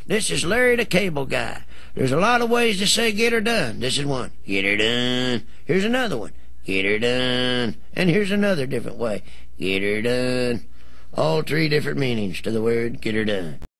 This is Larry the Cable Guy. There's a lot of ways to say get her done. This is one. Get her done. Here's another one. Get her done. And here's another different way. Get her done. All three different meanings to the word get her done.